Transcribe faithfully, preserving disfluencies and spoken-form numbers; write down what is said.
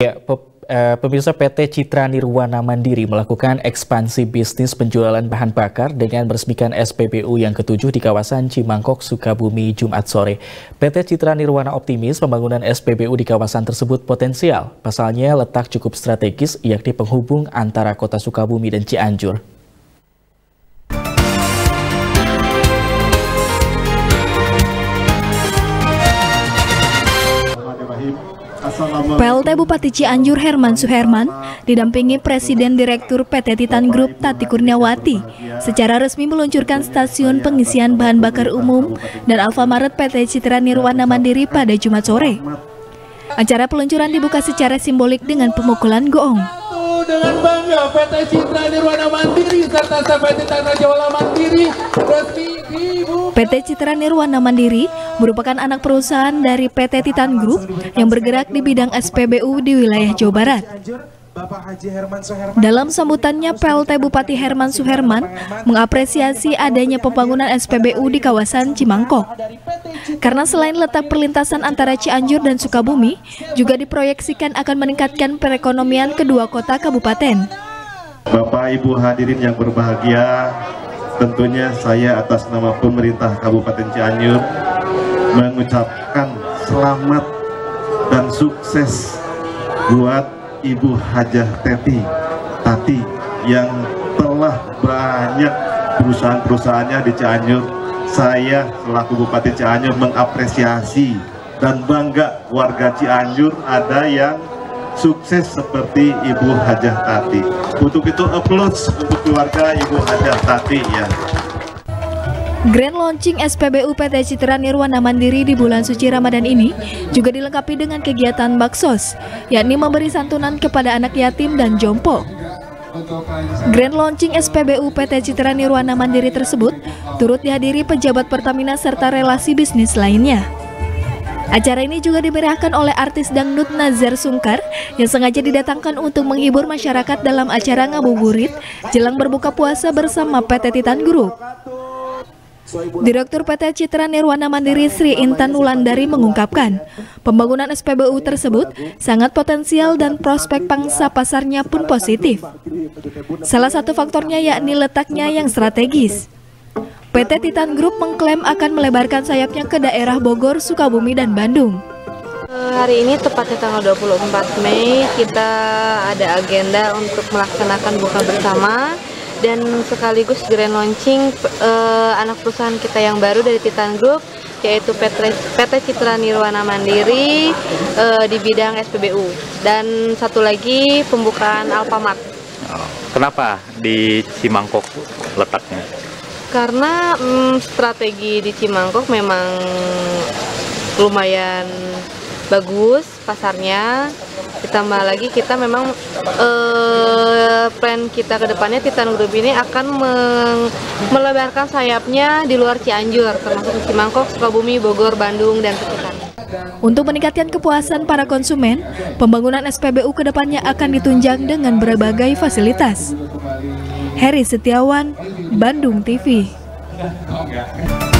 Ya, pemirsa, P T Citra Nirwana Mandiri melakukan ekspansi bisnis penjualan bahan bakar dengan meresmikan S P B U yang ketujuh di kawasan Cimangkok, Sukabumi, Jumat sore. P T Citra Nirwana optimis pembangunan S P B U di kawasan tersebut potensial. Pasalnya letak cukup strategis, yakni penghubung antara kota Sukabumi dan Cianjur. P L T Bupati Cianjur Herman Suherman didampingi Presiden Direktur P T Titan Group Tati Kurniawati secara resmi meluncurkan stasiun pengisian bahan bakar umum dan Alfamart P T Citra Nirwana Mandiri pada Jumat sore. Acara peluncuran dibuka secara simbolik dengan pemukulan goong. Dengan bangga P T Citra Nirwana Mandiri serta P T Tata Jawala Mandiri resmi dibuka. P T Citra Nirwana Mandiri merupakan anak perusahaan dari P T Titan Group yang bergerak di bidang S P B U di wilayah Jawa Barat. Dalam sambutannya, P L T Bupati Herman Suherman mengapresiasi adanya pembangunan S P B U di kawasan Cimangkok. Karena selain letak perlintasan antara Cianjur dan Sukabumi, juga diproyeksikan akan meningkatkan perekonomian kedua kota kabupaten. Bapak Ibu hadirin yang berbahagia, tentunya saya atas nama pemerintah Kabupaten Cianjur mengucapkan selamat dan sukses buat Ibu Hajah Teti Tati yang telah banyak perusahaan-perusahaannya di Cianjur. Saya selaku Bupati Cianjur mengapresiasi dan bangga warga Cianjur ada yang sukses seperti Ibu Hajah Tati. Untuk itu applause untuk keluarga Ibu Hajah Tati ya. Grand launching S P B U P T Citra Nirwana Mandiri di bulan suci Ramadan ini juga dilengkapi dengan kegiatan baksos, yakni memberi santunan kepada anak yatim dan jompo. Grand launching S P B U P T Citra Nirwana Mandiri tersebut turut dihadiri pejabat Pertamina serta relasi bisnis lainnya. Acara ini juga dimeriahkan oleh artis dangdut Nazar Sungkar yang sengaja didatangkan untuk menghibur masyarakat dalam acara ngabuburit jelang berbuka puasa bersama P T Titan Group. Direktur P T Citra Nirwana Mandiri Sri Intan Wulandari mengungkapkan, pembangunan S P B U tersebut sangat potensial dan prospek pangsa pasarnya pun positif. Salah satu faktornya yakni letaknya yang strategis. P T Titan Group mengklaim akan melebarkan sayapnya ke daerah Bogor, Sukabumi, dan Bandung. Hari ini tepatnya tanggal dua puluh empat Mei kita ada agenda untuk melaksanakan buka bersama dan sekaligus grand launching uh, anak perusahaan kita yang baru dari Titan Group, yaitu P T Citra Nirwana Mandiri uh, di bidang S P B U, dan satu lagi pembukaan Alfamart. Oh, kenapa di Cimangkok letaknya? Karena um, strategi di Cimangkok memang lumayan bagus pasarnya. Ditambah lagi kita memang uh, plan kita ke depannya Titan Group ini akan melebarkan sayapnya di luar Cianjur, termasuk Cimangkok, Sukabumi, Bogor, Bandung, dan sekitar. Untuk meningkatkan kepuasan para konsumen, pembangunan S P B U ke depannya akan ditunjang dengan berbagai fasilitas. Heri Setiawan, Bandung T V.